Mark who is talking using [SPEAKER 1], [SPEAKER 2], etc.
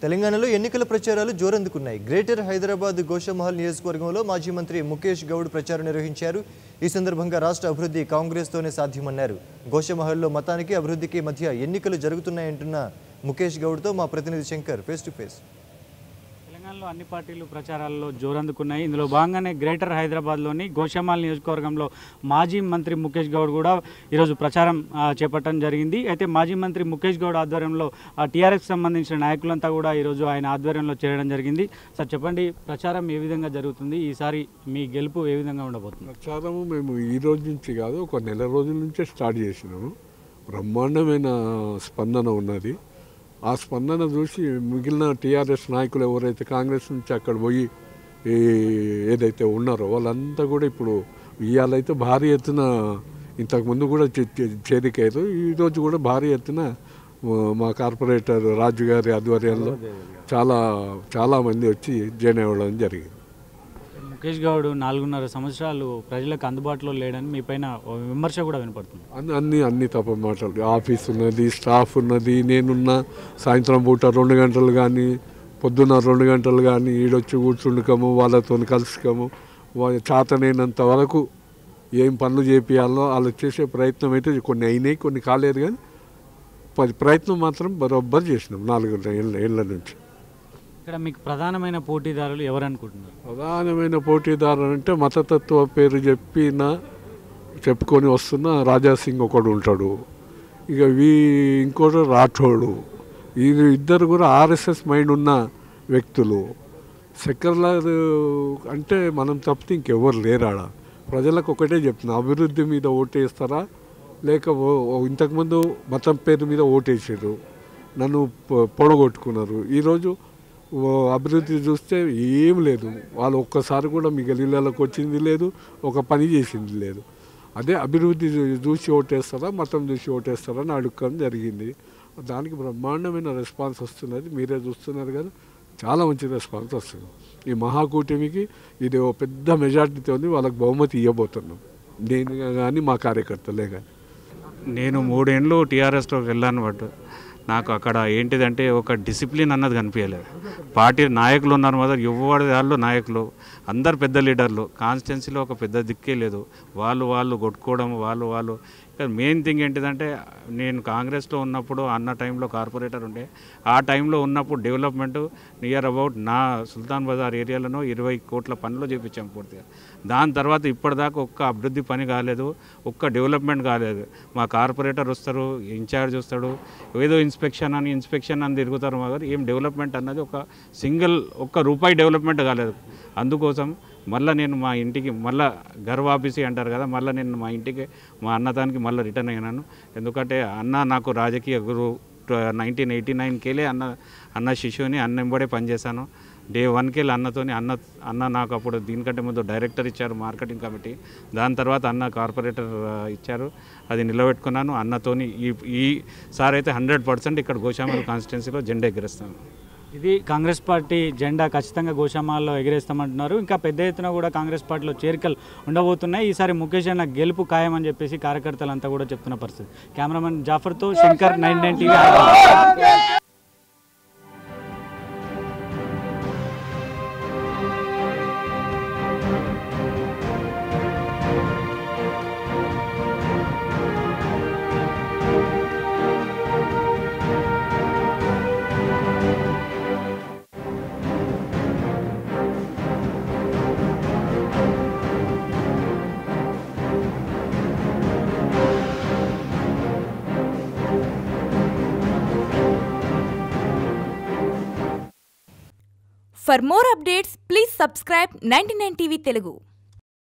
[SPEAKER 1] తెలంగాణలో ఎన్నికల ప్రచారాలు జోరందుకున్నాయి. గ్రేటర్ హైదరాబాద్ గోషమహల్ నియోజకవర్గంలో మాజీ మంత్రి ముకేష్ గౌడ్ ప్రచారం నిర్వహించారు. ఈ సందర్భంగా రాష్ట్ర అభివృద్ధి కాంగ్రెస్తోనే సాధ్యమన్నారు. గోషమహల్లో మతానికి అభివృద్ధికి మధ్య ఎన్నికలు జరుగుతున్నాయంటున్న ముకేష్ గౌడ్తో మా ప్రతినిధి శంకర్ ఫేస్ టు ఫేస్.
[SPEAKER 2] తెలంగాణలో అన్ని పార్టీలు ప్రచారాల్లో జోరందుకున్నాయి. ఇందులో భాగంగానే గ్రేటర్ హైదరాబాద్లోని గోషమహల్ నియోజకవర్గంలో మాజీ మంత్రి ముకేష్ గౌడ్ కూడా ఈరోజు ప్రచారం చేపట్టడం జరిగింది. అయితే మాజీ మంత్రి ముకేష్ గౌడ్ ఆధ్వర్యంలో టీఆర్ఎస్ సంబంధించిన నాయకులంతా కూడా ఈరోజు ఆయన ఆధ్వర్యంలో చేరడం జరిగింది. సార్ చెప్పండి, ప్రచారం ఏ విధంగా జరుగుతుంది? ఈసారి మీ గెలుపు ఏ విధంగా ఉండబోతుంది?
[SPEAKER 3] ప్రచారము మేము ఈ రోజు నుంచి కాదు, ఒక నెల రోజుల నుంచే స్టార్ట్ చేసినాము. బ్రహ్మాండమైన స్పందన ఉన్నది. ఆ స్పందన చూసి మిగిలిన టీఆర్ఎస్ నాయకులు ఎవరైతే కాంగ్రెస్ నుంచి అక్కడ పోయి ఏదైతే ఉన్నారో వాళ్ళంతా కూడా ఇప్పుడు ఇవాళైతే భారీ ఎత్తున, ఇంతకుముందు కూడా చేరికయ్యారు. ఈరోజు కూడా భారీ ఎత్తున మా కార్పొరేటర్ రాజు గారి ఆధ్వర్యంలో చాలామంది వచ్చి జాయిన్ అవ్వడం జరిగింది.
[SPEAKER 2] ముకేష్ గౌడ్ 4.5 సంవత్సరాలు ప్రజలకు అందుబాటులో లేడని మీ పైన విమర్శ కూడా వినపడుతుంది.
[SPEAKER 3] అన్ని తప్ప మాటలు. ఆఫీస్ ఉన్నది, స్టాఫ్ ఉన్నది, నేనున్న సాయంత్రం పూట 2 గంటలు కానీ పొద్దున్న 2 గంటలు కానీ ఈడొచ్చి కూర్చుండుకము, వాళ్ళతో కలుసుకోము, చేతనైనంత వరకు ఏం పనులు చేపియాలో వాళ్ళు చేసే ప్రయత్నం అయితే కొన్ని అయినాయి, కొన్ని కాలేదు. కానీ ప్రయత్నం మాత్రం బరోబ్బర్ చేసినాం 4 ఏళ్ళ నుంచి.
[SPEAKER 2] ఇక్కడ మీకు ప్రధానమైన పోటీదారులు ఎవరు అనుకుంటున్నారు?
[SPEAKER 3] ప్రధానమైన పోటీదారులు అంటే మతతత్వ పేరు చెప్పుకొని వస్తున్న రాజాసింగ్ ఒకడు ఉంటాడు, ఇక ఇంకోటి రాఠోడు. ఇద్దరు కూడా ఆర్ఎస్ఎస్ మైండ్ ఉన్న వ్యక్తులు. సెక్యులర్ అంటే మనం తప్పితే ఇంకెవ్వరు లేరాడ. ప్రజలకు ఒకటే చెప్తున్నా, అభివృద్ధి మీద ఓటేస్తారా లేక ఇంతకుముందు మతం పేరు మీద ఓటేసారు, నన్ను పొడగొట్టుకున్నారు. ఈరోజు అభివృద్ధి చూస్తే ఏం లేదు. వాళ్ళు ఒక్కసారి కూడా మీ గలీలకు వచ్చింది లేదు, ఒక పని చేసింది లేదు. అదే అభివృద్ధి చూసి ఓటేస్తారా మతం చూసి ఓటేస్తారా అని అడుక్కోవడం జరిగింది. దానికి బ్రహ్మాండమైన రెస్పాన్స్ వస్తున్నది. మీరే చూస్తున్నారు కదా, చాలా మంచి రెస్పాన్స్ వస్తుంది. ఈ మహాకూటమికి ఇది ఓ పెద్ద మెజార్టీతో వాళ్ళకి బహుమతి ఇవ్వబోతున్నాం, నేను కానీ మా కార్యకర్తలే కానీ.
[SPEAKER 2] నేను 3 ఏళ్ళు టీఆర్ఎస్లోకి వెళ్ళాను. బట్ నాకు అక్కడ ఏంటిదంటే ఒక డిసిప్లిన్ అన్నది కనిపించలేదు. పార్టీ నాయకులు ఉన్నారు మాత్రం ఎవరి వాళ్ళు నాయకులు, అందరు పెద్ద లీడర్లు. కాన్స్టిట్యున్సీలో ఒక పెద్ద దిక్కే లేదు. వాళ్ళు కొట్టుకోవడం, వాళ్ళు మెయిన్ థింగ్ ఏంటిదంటే, నేను కాంగ్రెస్లో ఉన్నప్పుడు అన్న టైంలో కార్పొరేటర్ ఉండే, ఆ టైంలో ఉన్నప్పుడు డెవలప్మెంట్ నియర్ అబౌట్ నా సుల్తాన్ బజార్ ఏరియాలో 20 కోట్ల పనులు చేయించాం పూర్తిగా. దాని తర్వాత ఇప్పటిదాకా ఒక్క అభివృద్ధి పని కాలేదు, ఒక్క డెవలప్మెంట్ కాలేదు. మా కార్పొరేటర్ వస్తారు, ఇన్ఛార్జ్ వస్తాడు, ఏదో ఇన్స్పెక్షన్ అని తిరుగుతారు. మాకు ఏం డెవలప్మెంట్ అన్నది ఒక్క రూపాయి డెవలప్మెంట్ కాలేదు. అందుకోసం మళ్ళీ నేను మా ఇంటికి మళ్ళీ గర్వాఫీసీ అంటారు కదా, మళ్ళీ నేను మా ఇంటికి మా అన్నదానికి మళ్ళీ రిటర్న్ అయినాను. ఎందుకంటే అన్న నాకు రాజకీయ గురువు. 1989 అన్న శిశువుని అన్న ఎంబడే పనిచేశాను. డే 1 అన్నతోని అన్న నాకు అప్పుడు దీనికంటే ముందు డైరెక్టర్ ఇచ్చారు మార్కెటింగ్ కమిటీ. దాని తర్వాత అన్న కార్పొరేటర్ ఇచ్చారు, అది నిలబెట్టుకున్నాను. అన్నతోని ఈ సార్ అయితే 100% ఇక్కడ గోషామహల్ కాన్స్టిట్యున్సీలో జెండా ఎగరేస్తాను. ఇది కాంగ్రెస్ పార్టీ జెండా ఖచ్చితంగా గోషామహల్లో ఎగిరేస్తామంటున్నారు. ఇంకా పెద్ద ఎత్తున కూడా కాంగ్రెస్ పార్టీలో చేరికలు ఉండబోతున్నాయి. ఈసారి ముఖేష్ అన్న గెలుపు ఖాయమని చెప్పేసి కార్యకర్తలంతా కూడా చెప్తున్న పరిస్థితి. కెమెరామెన్ జాఫర్తో Shankar, 99 TV.
[SPEAKER 4] For more updates, please subscribe 99 TV Telugu.